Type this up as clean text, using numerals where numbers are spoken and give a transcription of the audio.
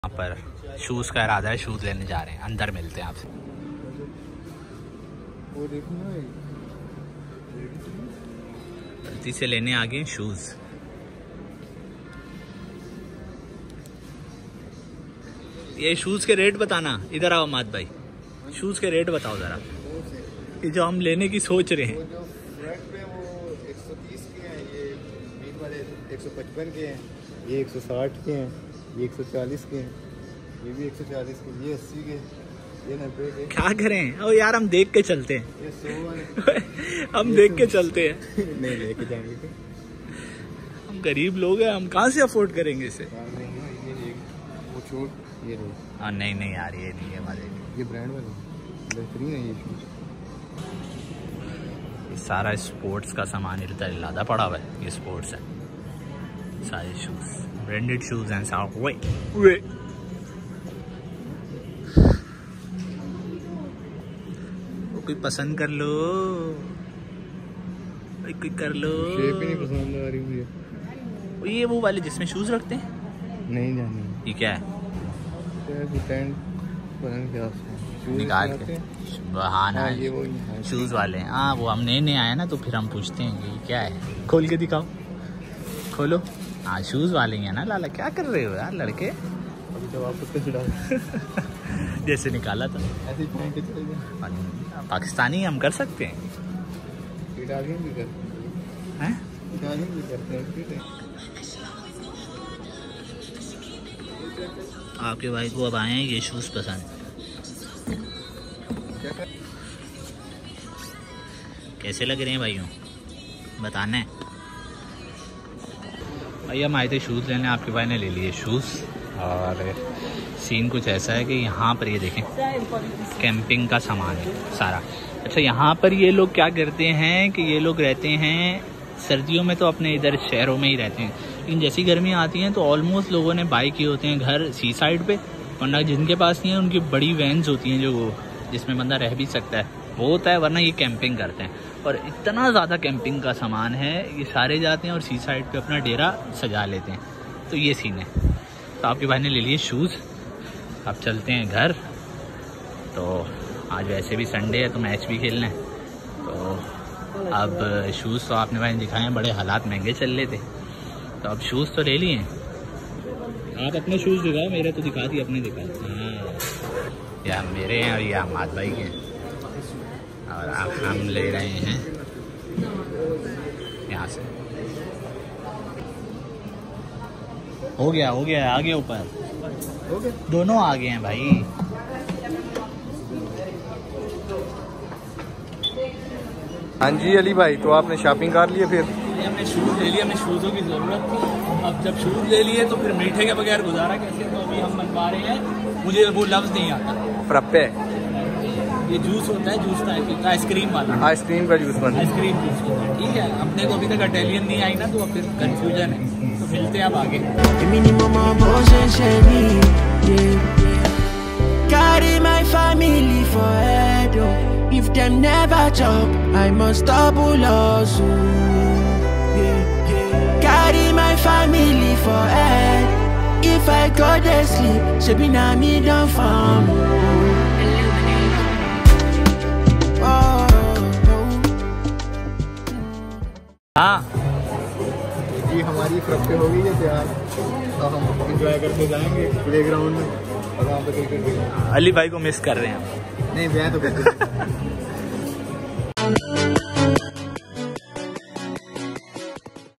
यहाँ पर शूज़ का इरादा है, शूज़ लेने जा रहे हैं, अंदर मिलते हैं आपसे। गलती से लेने आ गए शूज़। ये शूज़ के रेट बताना, इधर आओ मात भाई, शूज़ के रेट बताओ ज़रा, ये जो हम लेने की सोच रहे हैं। वो 130 के हैं, ये 155 के हैं, ये 160 के हैं, ये 140 के हैं, ये भी 140 के, ये 80 के, ये 90 के। क्या करें? ओ यार हम देख के चलते हैं, ये 100 वाले हम देख के चलते हैं। नहीं लेके जाएंगे तो हम गरीब लोग हैं, हम कहाँ से अफोर्ड करेंगे इसे? वो छोड़, ये नहीं। हाँ नहीं नहीं यार, ये नहीं है हमारे। ये ब्रांड वाले बेहतरीन है ये शूज। ये सारा स्पोर्ट्स का सामान इधर लादा पड़ा हुआ है, ये स्पोर्ट्स है सारे शूज़, ब्रांडेड शूज़ हैं साहब। वे कोई पसंद कर लो, कोई कर लो। शेप ही नहीं पसंद आ रही मुझे। ये वो वाले जिसमें शूज़ रखते हैं? नहीं जानी। ये क्या है? निकाल के बहाना है, शूज़ वाले हैं। हाँ वो हम नए आए ना, तो फिर हम पूछते हैं ये क्या है, खोल के दिखाओ, खोलो। हाँ शूज़ वाले हैं ना लाला, क्या कर रहे हो यार लड़के? अभी तो वापस कैसे डाल जैसे निकाला था ऐसे पहन के चले गए। पाकिस्तानी हम कर सकते हैं, इटालियन भी करते हैं, इटालियन भी करते हैं। आपके भाई को अब आए हैं ये शूज़ पसंद। कैसे लग रहे हैं भाइयों, बताना है। भाई हम आए थे शूज़ लेने, आपके भाई ने ले लिए शूज़। और सीन कुछ ऐसा है कि यहाँ पर ये देखें कैंपिंग का सामान है सारा। अच्छा यहाँ पर ये लोग क्या करते हैं कि ये लोग रहते हैं सर्दियों में तो अपने इधर शहरों में ही रहते हैं, लेकिन जैसी गर्मियाँ आती हैं तो ऑलमोस्ट लोगों ने बाई किए होते हैं घर सी साइड पे, वरना जिनके पास नहीं है उनकी बड़ी वैन्स होती हैं जो जिसमें बंदा रह भी सकता है, वो होता है, वरना ये कैंपिंग करते हैं। और इतना ज़्यादा कैंपिंग का सामान है, ये सारे जाते हैं और सी साइड पे अपना डेरा सजा लेते हैं। तो ये सीन है। तो आपके भाई ने ले लिए शूज़, अब चलते हैं घर। तो आज वैसे भी संडे है तो मैच भी खेलना है, तो अब शूज़ तो आपने भाई ने दिखाए हैं, बड़े हालात महंगे चल रहे थे, तो अब शूज़ तो ले लिए। आप अपने शूज़ दिखाओ, मेरे तो दिखा दिए, अपने दिखा। हाँ या मेरे हैं और ये अहमद भाई के हैं, और अब हम ले रहे हैं यहाँ से। हो गया आ गया ऊपर, दोनों आ गए हैं भाई। हाँ जी अली भाई, तो आपने शॉपिंग कर लिया? फिर हमने शूज़ ले लिए, हमें शूज़ों की ज़रूरत थी। अब जब शूज़ ले लिए तो फिर मीठे के बगैर गुजारा कैसे, तो अभी हम बनवा रहे हैं, मुझे वो लफ्ज़ नहीं आता, फ्रप्पे। ये जूस होता है, जूस टाइप का, आइसक्रीम वाला, आइसक्रीम का जूस बन, आइसक्रीम जूस होता है। ठीक है, अपने को अभी तक इटालियन नहीं आई ना, तो अब फिर कन्फ्यूजन है, तो मिलते हैं अब आगे। If them never chop, I must double hustle. Carry my family for head. If I go to sleep, she be na me down farm. हाँ जी हमारी फ्रप्पे हो गई है तैयार, तो हम इंजॉय करते जाएंगे प्लेग्राउंड में, और वहाँ पे क्रिकेट। अली भाई को मिस कर रहे हैं। नहीं मैं तो कहते